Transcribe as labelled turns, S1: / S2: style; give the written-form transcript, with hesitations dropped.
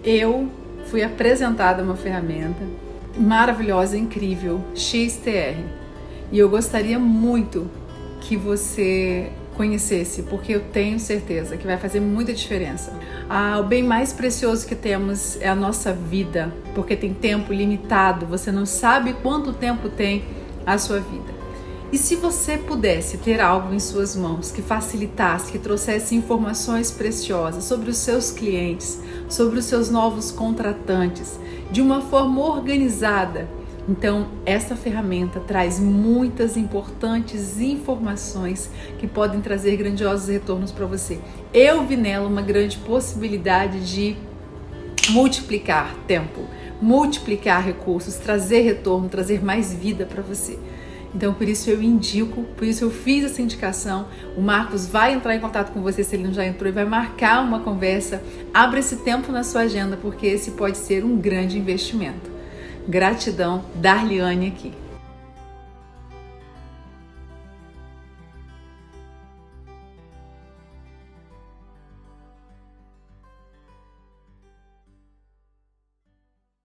S1: eu fui apresentada uma ferramenta maravilhosa, incrível, XTR. E eu gostaria muito que você conhecesse, porque eu tenho certeza que vai fazer muita diferença. O bem mais precioso que temos é a nossa vida, porque tem tempo limitado, você não sabe quanto tempo tem a sua vida. E se você pudesse ter algo em suas mãos que facilitasse, que trouxesse informações preciosas sobre os seus clientes, sobre os seus novos contratantes, de uma forma organizada, então essa ferramenta traz muitas importantes informações que podem trazer grandiosos retornos para você. Eu vi nela uma grande possibilidade de multiplicar tempo, multiplicar recursos, trazer retorno, trazer mais vida para você. Então, por isso eu indico, por isso eu fiz essa indicação. O Marcos vai entrar em contato com você, se ele não já entrou, e vai marcar uma conversa. Abra esse tempo na sua agenda, porque esse pode ser um grande investimento. Gratidão, Darliane aqui.